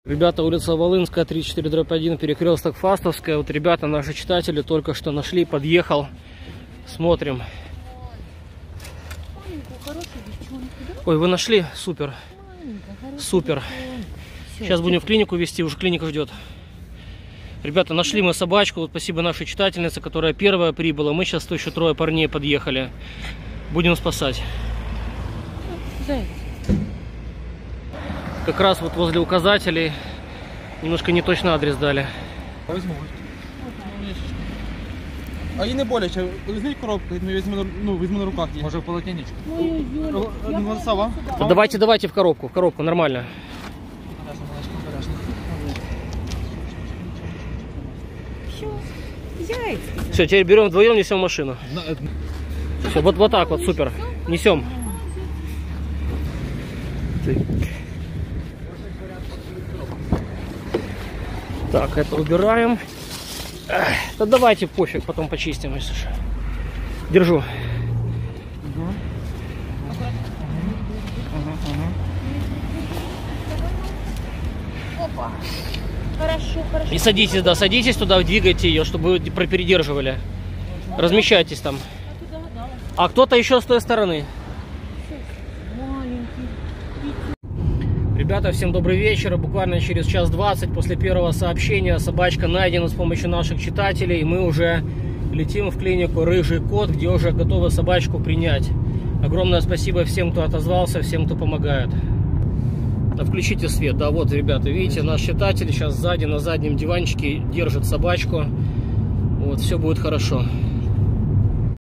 Ребята, улица Волынская, 34/1, перекресток Фастовская. Вот ребята, наши читатели, только что нашли, подъехал. Смотрим. Ой, вы нашли? Супер. Супер. Сейчас будем в клинику везти, уже клиника ждет. Ребята, нашли мы собачку. Вот спасибо нашей читательнице, которая первая прибыла. Мы сейчас еще 3 парней подъехали. Будем спасать. Как раз вот возле указателей немножко не точно адрес дали. Возьму. А і не боляче. Візьміть коробку, візьму на руках. Може в полотенечку? Давайте в коробку, нормально. Все, теперь берем вдвоем, несем в машину. Все, вот так вот, супер. Несем. Так, это убираем. Да давайте, пофиг, потом почистим, если что. Держу. Опа. Хорошо, хорошо. И садитесь, да, садитесь туда, двигайте ее, чтобы вы пропередерживали. Размещайтесь там. А кто-то еще с той стороны. Ребята, всем добрый вечер. Буквально через 1:20 после первого сообщения собачка найдена с помощью наших читателей. Мы уже летим в клинику «Рыжий кот», где уже готовы собачку принять. Огромное спасибо всем, кто отозвался, всем, кто помогает. Да, включите свет. Да, вот, ребята, видите, наш читатель сейчас сзади на заднем диванчике держит собачку. Вот, все будет хорошо.